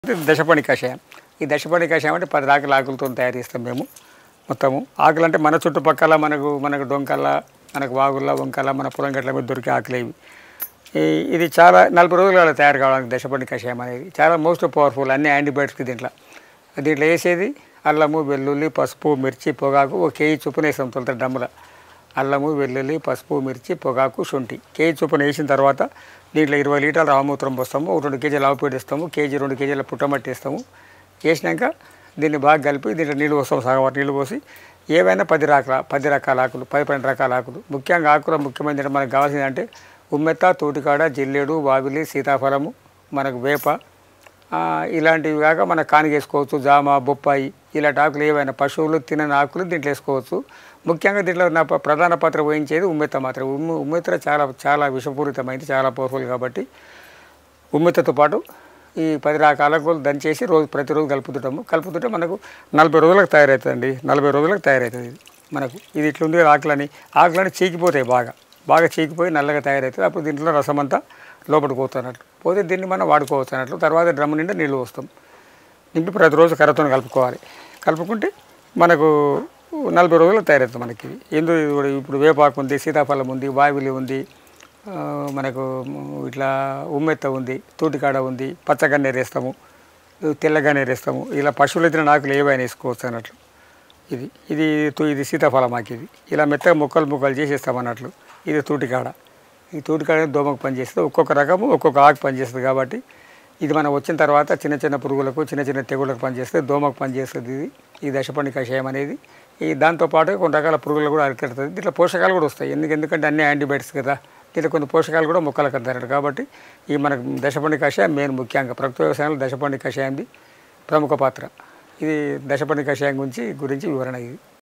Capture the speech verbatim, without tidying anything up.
దశపణి కషాయం. ఈ దశపణి కషాయం అంటే పది రకాల ఆకులతో తయారు చేస్తాం మేము. మొత్తము ఆకులు అంటే మన చుట్టుపక్కల మనకు మనకు డొంకల మనకు వాగుల్లో వంకల మన పొలం గట్ల మీద దొరికే ఆకులు ఇవి. ఈ ఇది చాలా నలభై రోజుల తయారు కావడానికి దశపణి కషాయం అనేది చాలా మోస్ట్ పవర్ఫుల్. అన్ని యాంటీబయాటిక్స్ దీంట్లో దీంట్లో వేసేది అల్లము వెల్లుల్లి పసుపు మిర్చి పొగాకు ఒక కేజీ చొప్పున వేస్తాం. తొలుత డ్రమ్ముల అల్లము వెల్లుల్లి పసుపు మిర్చి పొగాకు శొంఠి కేజీ చొప్పున వేసిన తర్వాత దీంట్లో ఇరవై లీటర్ల రామూత్రం పోస్తాము. ఒక రెండు కేజీల ఆవుపేట వేస్తాము. కేజీ రెండు కేజీల పుట్టమట్టి వేస్తాము. వేసినాక దీన్ని బాగా కలిపి దీంట్లో నీళ్ళు పోస్తాము. సగం నీళ్ళు పోసి ఏవైనా పది రకాల పది రకాల ఆకులు పది పన్నెండు రకాల ఆకులు ముఖ్యంగా ఆకులు ముఖ్యమైన మనకు కావాల్సింది అంటే ఉమ్మెత్త తోటికాడ జిల్లేడు వావిలి సీతాఫలము మనకు వేప ఇలాంటివి కాక మనకు కానిగేసుకోవచ్చు. జామ బొప్పాయి ఇలాంటి ఆకులు ఏవైనా పశువులు తినని ఆకులు దీంట్లో వేసుకోవచ్చు. ముఖ్యంగా దీంట్లో నా ప్రధాన పాత్ర వహించేది ఉమ్మెత్త మాత్రం. ఉమ్ము ఉమ్మెత్త చాలా చాలా విషపూరితమైంది, చాలా పవర్ఫుల్. కాబట్టి ఉమ్మెత్తతో పాటు ఈ పది రకాల ఆకులు దంచేసి రోజు ప్రతిరోజు కలుపుతుంటాము. కలుపుతుంటే మనకు నలభై రోజులకు తయారవుతుందండి. నలభై రోజులకు తయారవుతుంది ఇది మనకు. ఇది ఇట్లుంది ఆకులని ఆకులని చీకిపోతాయి, బాగా బాగా చీకిపోయి నల్లగా తయారవుతుంది. అప్పుడు దీంట్లో రసం అంతా లోపలికి పోతున్నట్లు పోతే దీన్ని మనం వాడుకోవచ్చు అన్నట్లు. తర్వాత డ్రమ్ నిండా నీళ్ళు పోస్తాం. నింపి ప్రతిరోజు కర్రతో కలుపుకోవాలి. కలుపుకుంటే మనకు నలభై రోజులు తయారవుతుంది మనకి. ఎందుకు ఇప్పుడు వేపాకు ఉంది, సీతాఫలం ఉంది, వావిలి ఉంది, మనకు ఇట్లా ఉమ్మెత్త ఉంది, తూటికాడ ఉంది, పచ్చగన్నేరు వేస్తాము, తెల్లగన్నేరు వేస్తాము. ఇలా పశువులు తిన ఆకులు ఏవైనా వేసుకోవచ్చు అన్నట్లు. ఇది ఇది ఇది సీతాఫలం ఆకు. ఇది ఇలా మెత్తగా ముక్కలు ముక్కలు చేసేస్తాం అన్నట్లు. ఇది తూటికాడ. ఈ తూటికాడ దోమకు పనిచేస్తుంది. ఒక్కొక్క రకము ఒక్కొక్క ఆకు పనిచేస్తుంది. కాబట్టి ఇది మనం వచ్చిన తర్వాత చిన్న చిన్న పురుగులకు చిన్న చిన్న తెగుళ్ళకు పనిచేస్తుంది, దోమకు పనిచేస్తుంది. ఇది ఈ దశపణి కషాయం అనేది ఈ దాంతోపాటు కొన్ని రకాల పురుగులు కూడా అరికెడుతుంది. దీంట్లో పోషకాలు కూడా వస్తాయి. ఎందుకు ఎందుకంటే అన్ని యాంటీబయాటిక్స్ కదా. దీంట్లో కొన్ని పోషకాలు కూడా మొక్కలకు అందారు. కాబట్టి ఈ మనకు దశపణి కషాయం మెయిన్ ముఖ్యంగా ప్రకృతి వ్యవసాయంలో దశపణి కషాయంది ప్రముఖ పాత్ర. ఇది దశపణి కషాయం గురించి గురించి వివరణ ఇది.